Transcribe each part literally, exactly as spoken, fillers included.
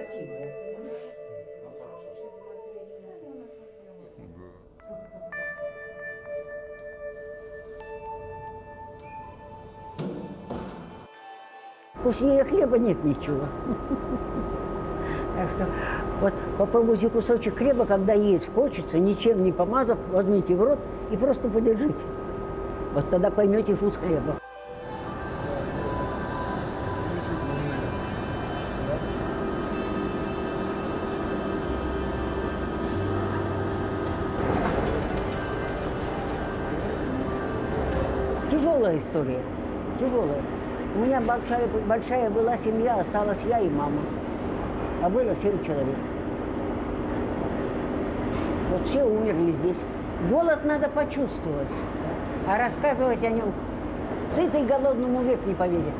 красивая. Вкуснее хлеба нет ничего. Так что вот попробуйте кусочек хлеба, когда есть хочется, ничем не помазав, возьмите в рот и просто подержите. Вот тогда поймете вкус хлеба. Тяжелая история, тяжелая. У меня большая, большая была семья, осталась я и мама. А было семь человек. Вот все умерли здесь. Голод надо почувствовать. А рассказывать о нем сытый голодному век не поверит.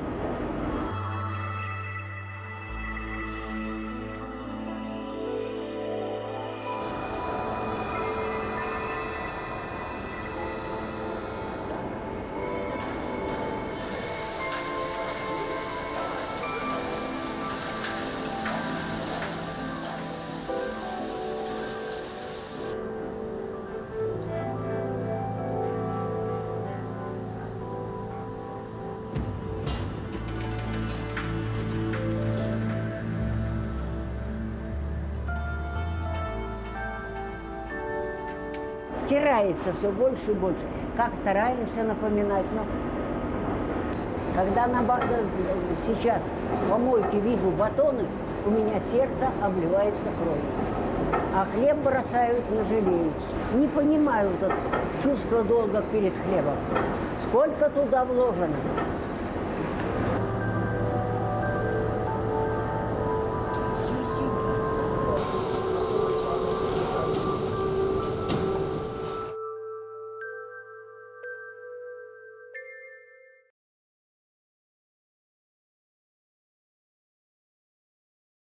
Стирается все больше и больше. Как стараемся напоминать, но когда на, сейчас по мойке вижу батоны, у меня сердце обливается кровью. А хлеб бросают, не жалеют. Не понимаю это чувство долга перед хлебом. Сколько туда вложено.